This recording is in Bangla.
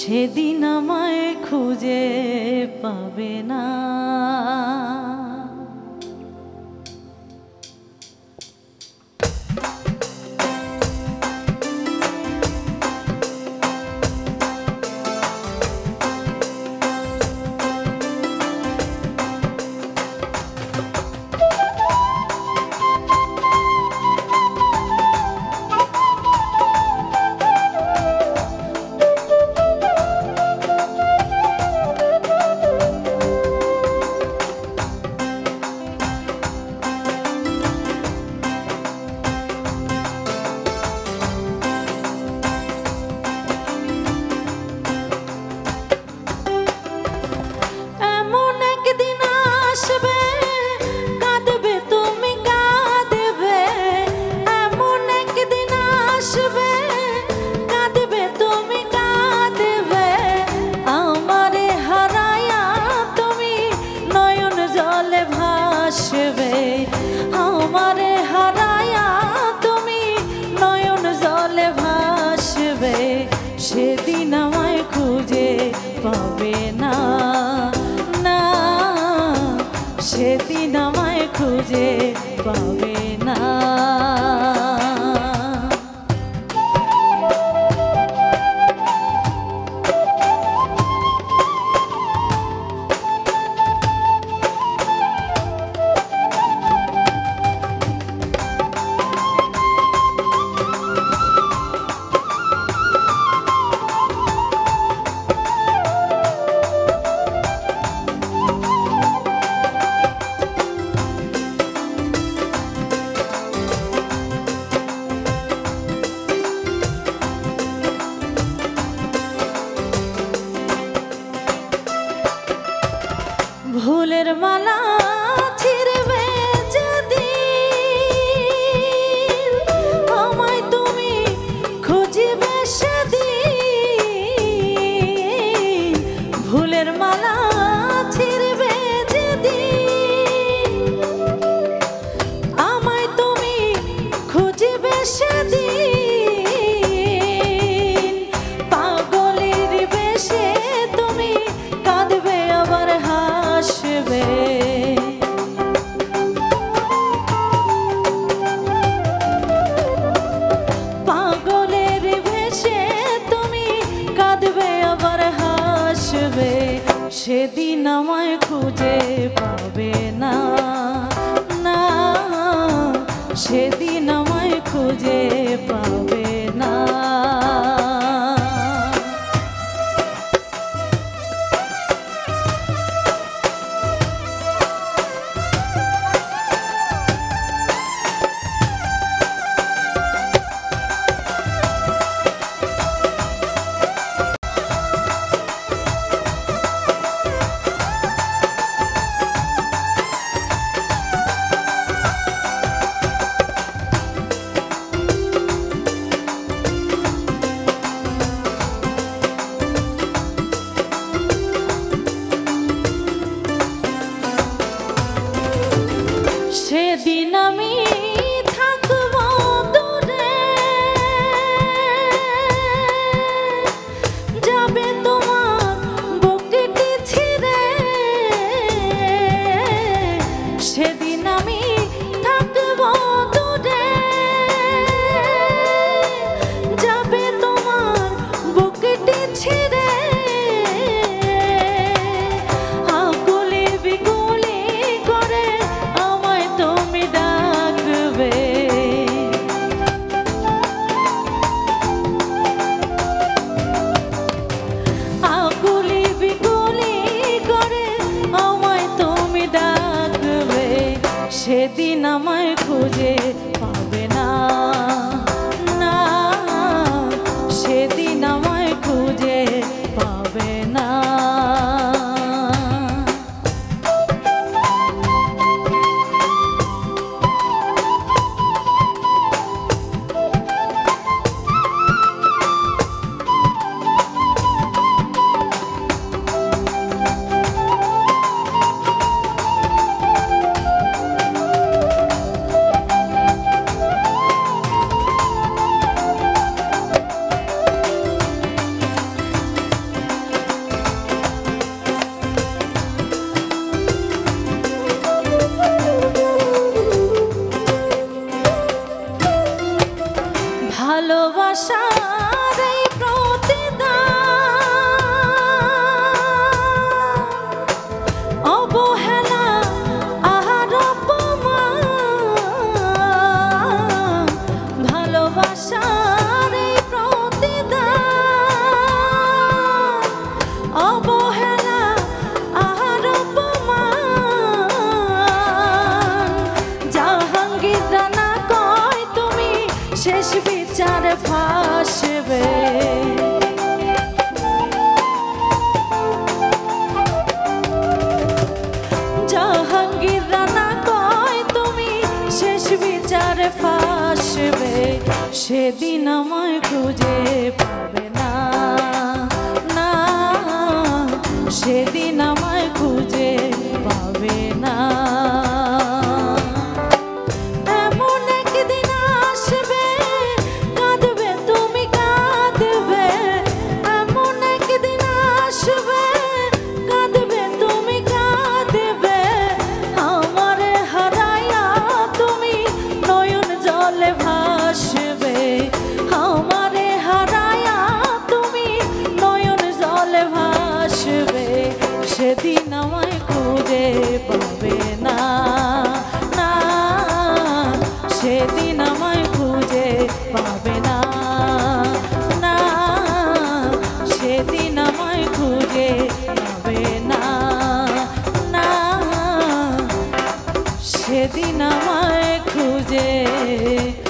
সেদিন আমায় খুঁজে পাবে না। আমারে হারায়া তুমি নয়ন জলে ভাসবে, সেদিন আমায় খুঁজে পাবে না, না সেদিন আমায় খুঁজে পাবে না। ভুলের মালা ছিঁড়বে যেদিন, আমায় তুমি খুঁজবে সেদিন। ভুলের মালা ছিঁড়বে যেদিন, আমায় তুমি খুঁজবে সেদিন। পাগলের বেশে তুমি কাঁদবে আবার হাসবে, পাগলের ভেসে তুমি কাঁদবে আবার হাসবে, সেদিন আমায় খুঁজে পাবে না, না সেদিন আমায় খুঁজে পাবে না। সেদিন আমি থাকব দূরে, যাবে তোমার বুকটি ছিঁড়ে। সেদিন আমি থাকব দূরে, যাবে তোমার বুকটি ছিঁড়ে। আকুলি বিকুলি করে আমায় তুমি ডাকবে, আকুলি বিকুলি করে আমায় তুমি ডাকবে, সেদিন আমায় খুঁজে পাবে না, না সেদিন আমায় খুঁজে পাবে না। ভালোবাসার এই প্রতিদান অবহেলা আর অপমান ভালোবাসার এই প্রতিদান অবহেলা আর অপমান জাহাঙ্গীর রানা কয় তুমি শেষ বিচারে ফাঁসবে জাহাঙ্গীর রানা কয় তুমি শেষ বিচারে ফাঁসবে সেদিন আমায় খুঁজে পাবে না না সেদিন আমায় খুঁজে পাবে না এমন একদিন আসবে কাঁদবে তুমি কাঁদবে এমন একদিন আসবে কাঁদবে তুমি কাঁদবে আমারে হারাইয়া তুমি নয়ন জলে ভাসবে আমারে হারাইয়া তুমি নয়ন জলে ভাসবে সেদিন আমায় খুঁজে পাবে না না সেদিন আমায় খুঁজে পাবে না না সেদিন আমায় খুঁজে পাবে না না সেদিন আমায় খুঁজে